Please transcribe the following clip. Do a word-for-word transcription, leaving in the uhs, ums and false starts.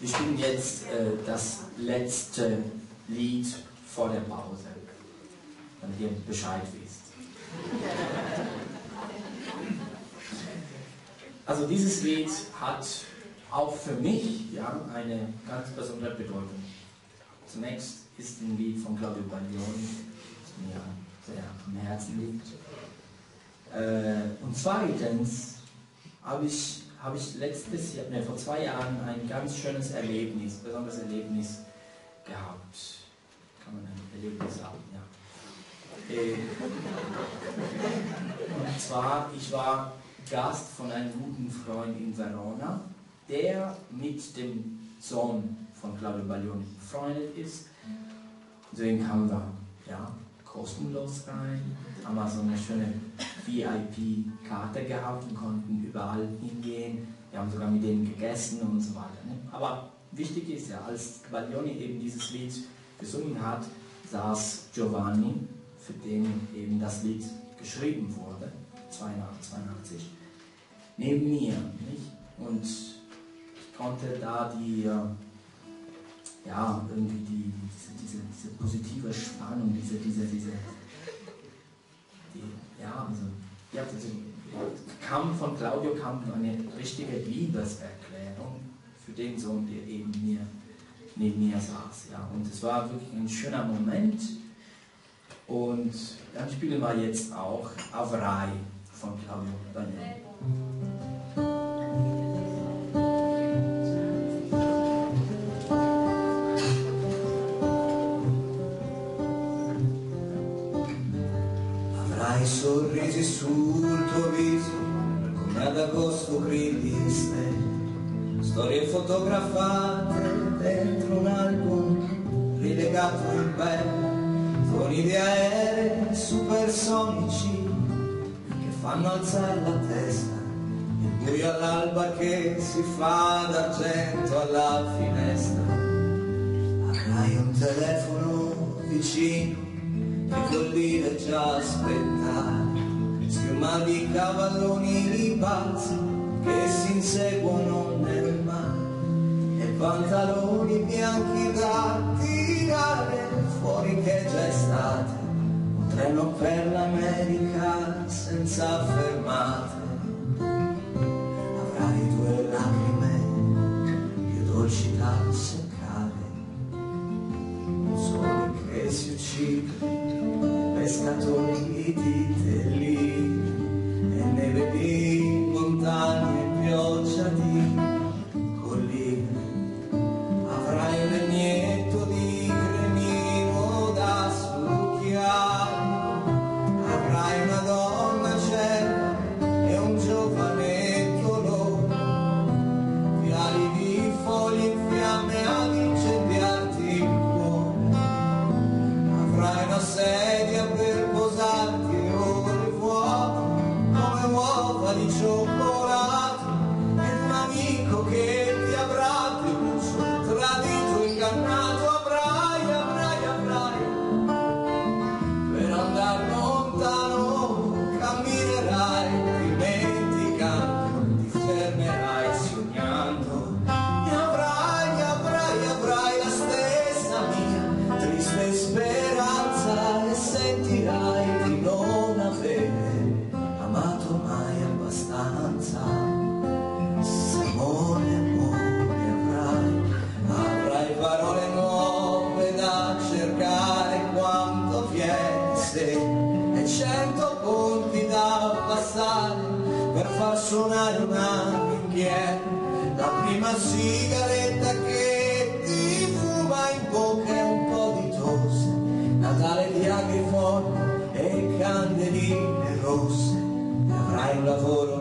wir spielen jetzt äh, das letzte Lied vor der Pause, damit ihr Bescheid wisst. Also dieses Lied hat auch für mich ja, eine ganz besondere Bedeutung. Zunächst ist ein Lied von Claudio Baglioni, das mir sehr am Herzen liegt. Äh, und zweitens habe ich, hab ich letztes Jahr, ne, vor zwei Jahren ein ganz schönes Erlebnis, besonderes Erlebnis gehabt. Kann man ein Erlebnis sagen, ja. Äh, und zwar, ich war Gast von einem guten Freund in Verona, der mit dem Sohn von Claudio Baglioni befreundet ist. Deswegen haben wir ja, kostenlos rein, haben wir so eine schöne V I P-Karte gehabt und konnten überall hingehen. Wir haben sogar mit denen gegessen und so weiter. Ne? Aber wichtig ist ja, als Baglioni eben dieses Lied gesungen hat, saß Giovanni, für den eben das Lied geschrieben wurde, zweiundachtzig, neben mir. Nicht? Und ich konnte da die, ja, irgendwie die, diese, diese, diese positive Spannung, diese, diese, diese, die, ja, also, ja, also, kam von Claudio kam eine richtige Liebeserklärung für den Sohn, der eben mir, neben mir saß. Ja. Und es war wirklich ein schöner Moment. Und dann spielen wir jetzt auch Avrai von Claudio Baglioni. Avrai sorrisi sul tuo viso come ad agosto grilli stelle, storie fotografate dentro un album rilegato in pelle, suoni di aerei supersonici che fanno alzare la testa, il buio all'alba che si fa d'argento alla finestra. Avrai un telefono vicino che vuol dire già aspettare, schiuma di cavalloni pazzi che si inseguono nel mare, e pantaloni bianchi da tirare fuori che già è estate, un treno per l'America senza fermate. Avrai due lacrime più dolci da seccare, un sole che si uccide, pescatori di telini e neve di montagne, pioggia di colline. Avrai un legnetto di granito da succhiare, avrai una donna cieca e un giovanetto loco, viali di foglie in fiamme ad incendiarti il cuore. Avrai una sedia per posarti e ore vuote come uova di cioccolato, e un amico che ti avrà deluso, tradito, ingannato. Avrai, avrai, avrai, per andar lontano camminerai dimenticando, ti fermerai sognando, e avrai, avrai, avrai la stessa mia triste speranza, e sentirai di non avere amato mai abbastanza. Se amore, amore avrai, avrai parole nuove da cercare quanto viene se, e cento ponti da passare per far suonare una ringhiera, la prima sigaretta che ti fuma in bocca e un po' di tosse, Natale di agrifoni e candeline rosse. E avrai un lavoro